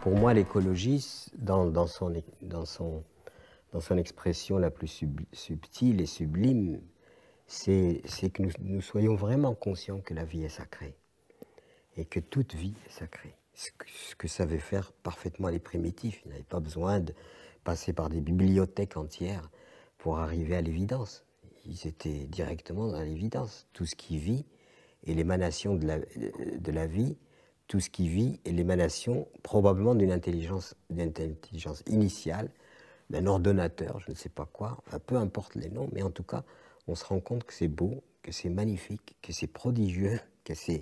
Pour moi, l'écologie, dans son expression la plus subtile et sublime, c'est que nous soyons vraiment conscients que la vie est sacrée et que toute vie est sacrée. Ce que savaient faire parfaitement les primitifs. Ils n'avaient pas besoin de passer par des bibliothèques entières pour arriver à l'évidence. Ils étaient directement dans l'évidence. Tout ce qui vit est l'émanation de la vie. Tout ce qui vit est l'émanation probablement d'une intelligence initiale, d'un ordonnateur, je ne sais pas quoi, enfin, peu importe les noms, mais en tout cas, on se rend compte que c'est beau, que c'est magnifique, que c'est prodigieux, que c'est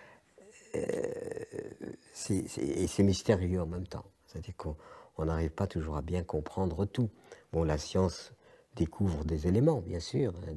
mystérieux en même temps. C'est-à-dire qu'on n'arrive pas toujours à bien comprendre tout. Bon, la science découvre des éléments, bien sûr, hein,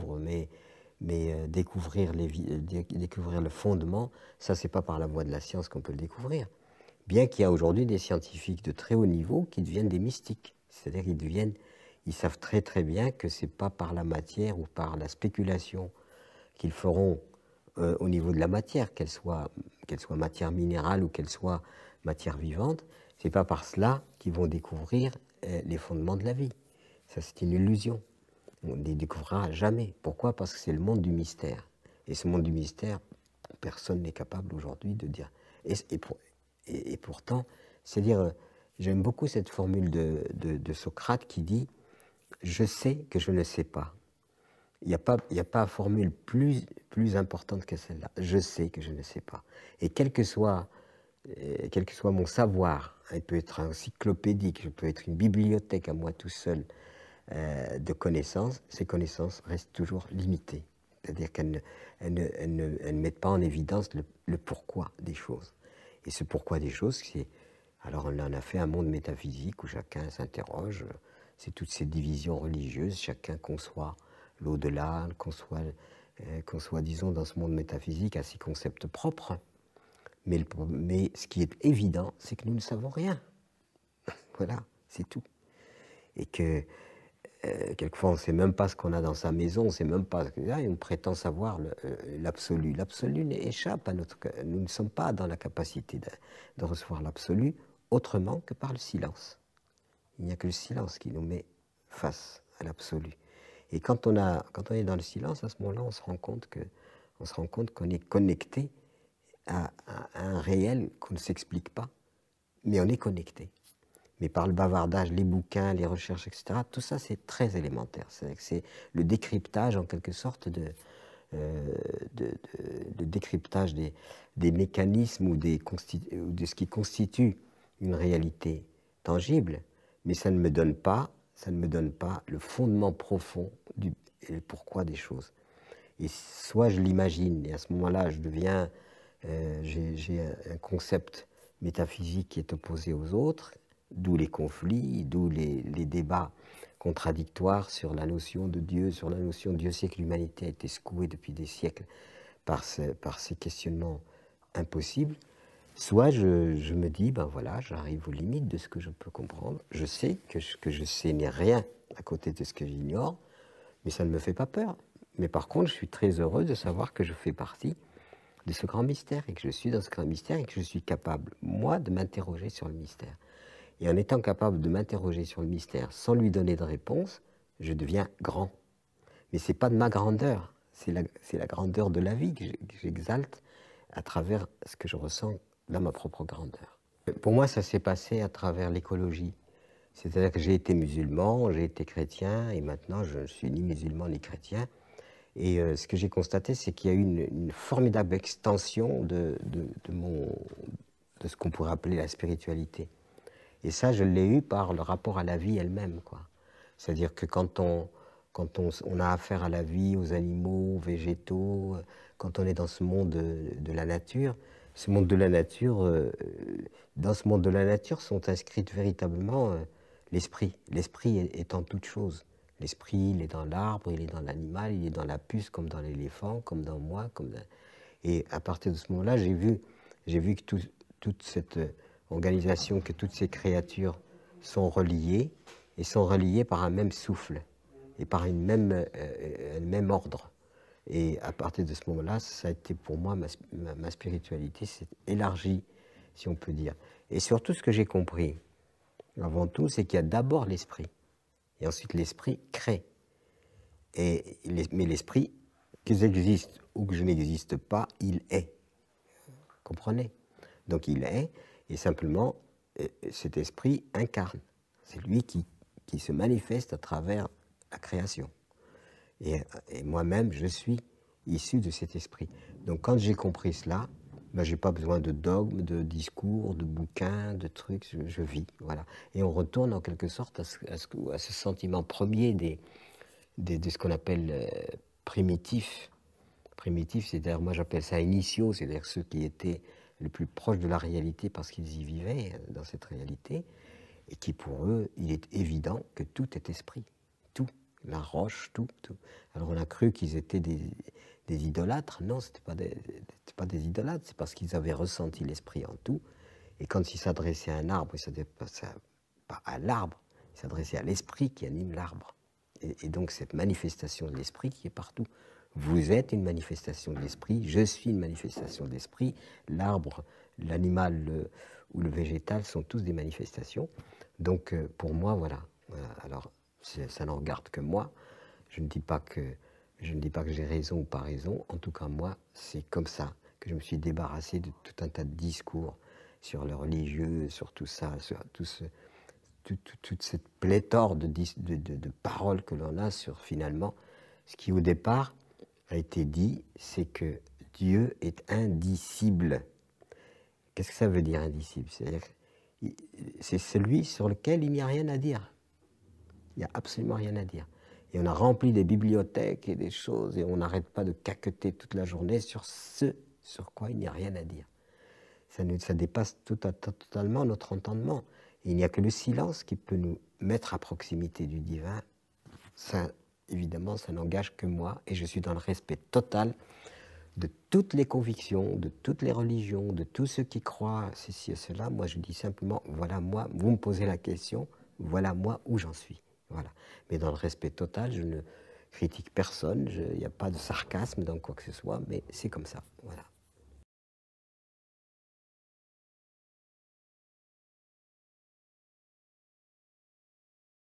découvrir le fondement, ça, c'est pas par la voie de la science qu'on peut le découvrir. Bien qu'il y a aujourd'hui des scientifiques de très haut niveau qui deviennent des mystiques. C'est-à-dire ils savent très très bien que c'est pas par la matière ou par la spéculation qu'ils feront au niveau de la matière, qu'elle soit matière minérale ou qu'elle soit matière vivante, c'est pas par cela qu'ils vont découvrir les fondements de la vie. Ça, c'est une illusion. On ne les découvrira jamais. Pourquoi? Parce que c'est le monde du mystère. Et ce monde du mystère, personne n'est capable aujourd'hui de dire. Et pourtant, c'est-à-dire, j'aime beaucoup cette formule de Socrate qui dit « Je sais que je ne sais pas ». Il n'y a pas formule plus importante que celle-là. Je sais que je ne sais pas. Et quel que soit mon savoir, il peut être encyclopédique, je peux être une bibliothèque à moi tout seul de connaissances, ces connaissances restent toujours limitées. C'est-à-dire qu'elles ne mettent pas en évidence le pourquoi des choses. Et ce pourquoi des choses, alors on en a fait un monde métaphysique où chacun s'interroge, c'est toutes ces divisions religieuses, chacun conçoit l'au-delà, conçoit, disons, dans ce monde métaphysique, à ses concepts propres. Mais ce qui est évident, c'est que nous ne savons rien. Voilà, c'est tout. Et que quelquefois, on ne sait même pas ce qu'on a dans sa maison, on ne sait même pas. Là, on prétend savoir l'absolu. L'absolu échappe à notre. Nous ne sommes pas dans la capacité de recevoir l'absolu autrement que par le silence. Il n'y a que le silence qui nous met face à l'absolu. Et quand on est dans le silence, à ce moment-là, on se rend compte qu'on est connecté à un réel qu'on ne s'explique pas, mais on est connecté. Mais par le bavardage, les bouquins, les recherches, etc., tout ça, c'est très élémentaire. C'est le décryptage, en quelque sorte, de décryptage des mécanismes ou de ce qui constitue une réalité tangible, mais ça ne me donne pas le fondement profond et le pourquoi des choses. Et soit je l'imagine, et à ce moment-là, j'ai un concept métaphysique qui est opposé aux autres, d'où les conflits, d'où les débats contradictoires sur la notion de Dieu, sur la notion de Dieu sait que l'humanité a été secouée depuis des siècles par ces questionnements impossibles. Soit je me dis, ben voilà, j'arrive aux limites de ce que je peux comprendre. Je sais que ce que je sais n'est rien à côté de ce que j'ignore, mais ça ne me fait pas peur. Mais par contre, je suis très heureux de savoir que je fais partie de ce grand mystère, et que je suis dans ce grand mystère, et que je suis capable, moi, de m'interroger sur le mystère. Et en étant capable de m'interroger sur le mystère sans lui donner de réponse, je deviens grand. Mais ce n'est pas de ma grandeur, c'est la grandeur de la vie que j'exalte à travers ce que je ressens dans ma propre grandeur. Pour moi, ça s'est passé à travers l'écologie. C'est-à-dire que j'ai été musulman, j'ai été chrétien, et maintenant je ne suis ni musulman ni chrétien. Et ce que j'ai constaté, c'est qu'il y a eu une formidable extension de ce qu'on pourrait appeler la spiritualité. Et ça, je l'ai eu par le rapport à la vie elle-même, quoi. C'est-à-dire que quand on a affaire à la vie, aux animaux, aux végétaux, quand on est dans ce monde de la nature, dans ce monde de la nature sont inscrites véritablement l'esprit. L'esprit est en toute chose. L'esprit, il est dans l'arbre, il est dans l'animal, il est dans la puce, comme dans l'éléphant, comme dans moi. Et à partir de ce moment-là, j'ai vu que toute cette organisation, que toutes ces créatures sont reliées, et sont reliées par un même souffle, et par un même ordre. Et à partir de ce moment-là, ça a été pour moi, ma spiritualité s'est élargie si on peut dire. Et surtout, ce que j'ai compris, avant tout, c'est qu'il y a d'abord l'esprit. Et ensuite, l'esprit crée. Mais l'esprit, que j'existe ou que je n'existe pas, il est. Comprenez? Donc il est, et simplement, cet esprit incarne. C'est lui qui se manifeste à travers la création. Et moi-même, je suis issu de cet esprit. Donc quand j'ai compris cela, ben, je n'ai pas besoin de dogmes, de discours, de bouquins, de trucs, je vis. Voilà. Et on retourne en quelque sorte à ce sentiment premier de ce qu'on appelle primitif. Primitif, c'est-à-dire, moi j'appelle ça initiaux, c'est-à-dire ceux qui étaient le plus proches de la réalité parce qu'ils y vivaient dans cette réalité, et qui pour eux, il est évident que tout est esprit, tout, la roche, tout. Alors on a cru qu'ils étaient des idolâtres. Non, ce n'était pas des idolâtres, c'est parce qu'ils avaient ressenti l'esprit en tout, et quand ils s'adressaient à un arbre, ils ne s'adressaient pas à l'arbre, ils s'adressaient à l'esprit qui anime l'arbre. Et donc cette manifestation de l'esprit qui est partout. Vous êtes une manifestation de l'esprit, je suis une manifestation de l'esprit, l'arbre, l'animal ou le végétal sont tous des manifestations. Donc pour moi, voilà. Alors ça ne regarde que moi. Je ne dis pas que j'ai raison ou pas raison. En tout cas, moi, c'est comme ça que je me suis débarrassé de tout un tas de discours sur le religieux, sur tout ça, sur toute cette pléthore de paroles que l'on a sur finalement ce qui au départ a été dit, c'est que Dieu est indicible. Qu'est-ce que ça veut dire indicible? C'est-à-dire c'est celui sur lequel il n'y a rien à dire. Il n'y a absolument rien à dire. Et on a rempli des bibliothèques et des choses, et on n'arrête pas de caqueter toute la journée sur ce sur quoi il n'y a rien à dire. Ça dépasse totalement notre entendement. Et il n'y a que le silence qui peut nous mettre à proximité du divin. Ça, évidemment, ça n'engage que moi, et je suis dans le respect total de toutes les convictions, de toutes les religions, de tous ceux qui croient ceci et cela. Moi, je dis simplement, voilà moi, vous me posez la question, voilà moi où j'en suis. Voilà. Mais dans le respect total, je ne critique personne, il n'y a pas de sarcasme dans quoi que ce soit, mais c'est comme ça. Voilà.